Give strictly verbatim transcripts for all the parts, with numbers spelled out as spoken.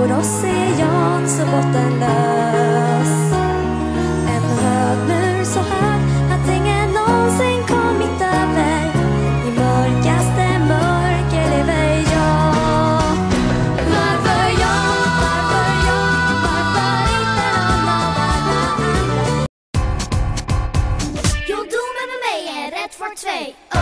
för oss är jag så bottenlös. En hög mur så hög att ingen någonsin kommit över. I mörkaste mörker lever jag. Varför jag, varför jag, varför inte någon av alla andra? Jo, doe met me mee en red voor twee. Oh.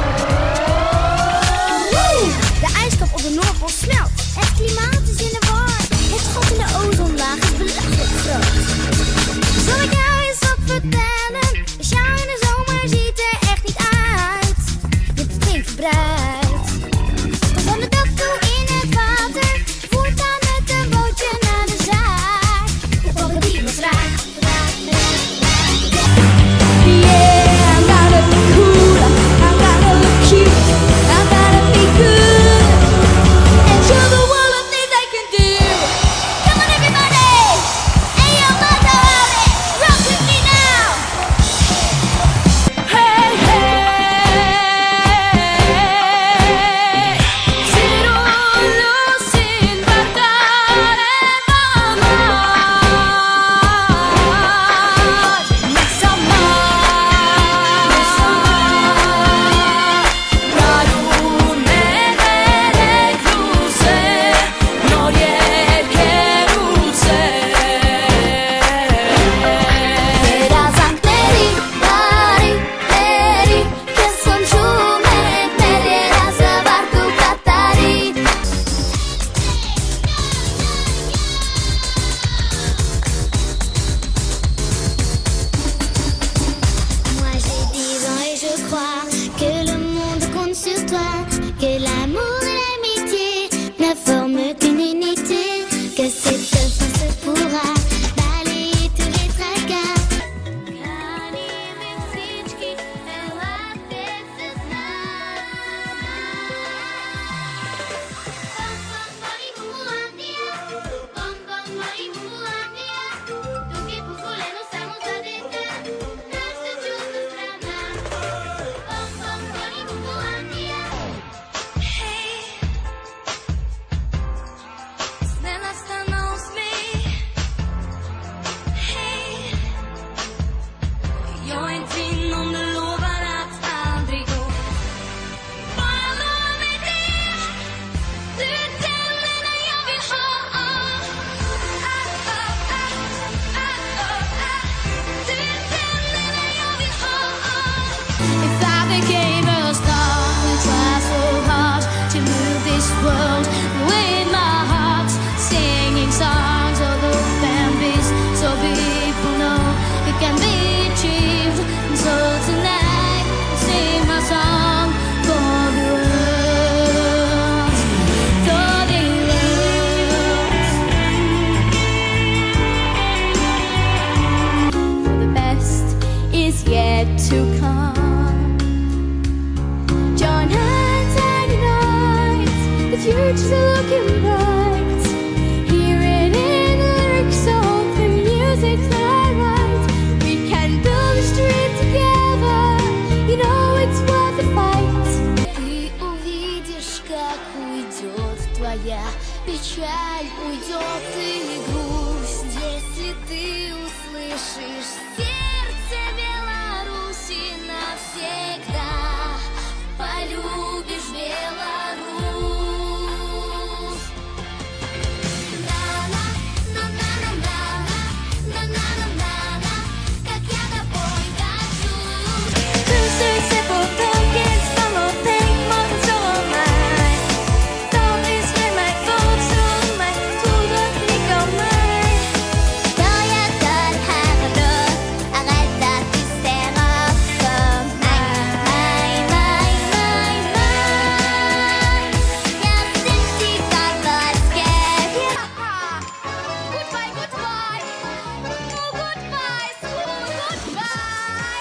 De ijskap op de Noordpool smelt. Het klimaat is in de war. Het gat in de ozonlaag is belachelijk groot. Zal ik jou eens wat vertellen? Een sjaal in de zomer ziet er echt niet uit. Je hebt het flink verbruikt. Tot van de dak toe in het water. Voortaan met een bootje naar de zaak. Op een die was raar. Yeah, I'm gonna be cool, I'm gonna look cute, I'm gonna be good, and show the world what things I can do. Come on everybody, hey yo mother, rock with me now. Hey hey, sirulosin barkaren amar, mesama, rarume erekluse, norierkeruse. Teraz ankleri, dari, eri, que son chume, perieras a barco katari. Moi j'ai dix ans et je crois que le monde compte sur toi, que l'amour et l'amitié ne forment qu'une unité, que cette force pourra balayer tous les tracas. Храним их всички, елате се знам. Бом, бом, боли Бумбуландия, бом, бом, боли Бумбуландия. Тук е позволено само за деца, наша чудна страна. Бом, бом, боли Бумбуландия. Snälla stanna hos mig. Hej, jag är inte din om du lovar att aldrig gå. Bara lova mig det. Du är den enda jag vill ha. Ah, ah, ah, ah, ah, ah. Du är den enda jag vill ha. If I became a star, would try so hard to move this world with my heart, singing songs of the families, so people know it can be achieved. And so tonight, I'll sing my song for the world, for the world. For the best is yet to come. Join hands and unite, the future's looking bright. Hear it in the lyrics of the music that I write. We can build a street together, you know it's worth the fight. Ты увидишь, как уйдет твоя печаль, уйдет и грусть, если ты услышишь сердце Беларуси навсегда, полюбишь Беларусь. На-на, на-на-на-на, на-на-на-на-на, как я тобой горжусь. Two six simple tokens, follow thing, more than so am I. Don't miss when my folks on my school don't think of mine. Quand y a ton hardo, arrête de te serrer comme mine, mine, mine, mine, mine. Я сексy колбаски. Goodbye, goodbye. Oh, goodbye, school, goodbye.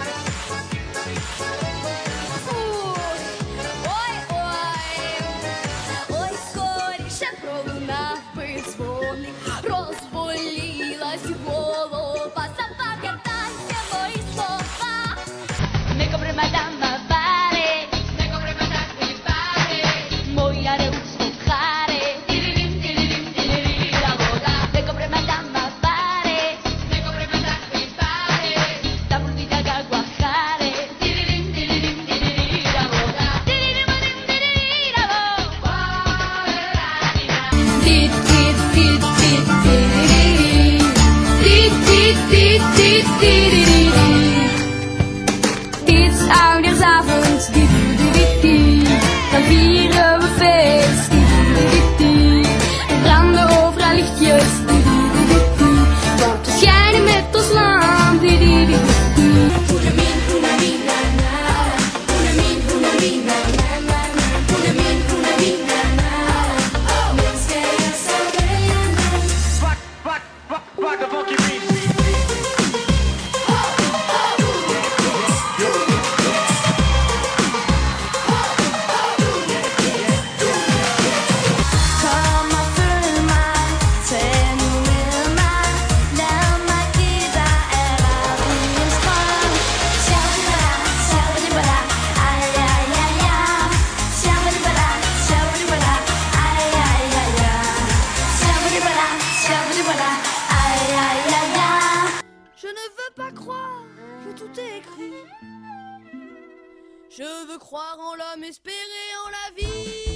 Ой, ой, ой, скоріше пролунав би дзвоник, розболілась голова, запам'ятайте мої слова. Не comprima dama pare, ne comprima dama pare, moia de usted jare, tiririm, tiririm, tiririm, Dit is oudejaarsavond, dan vieren we feest. We branden overal lichtjes, want we schijnen met ons lamp. Je ne veux pas croire que tout est écrit. Je veux croire en l'homme, espérer en la vie.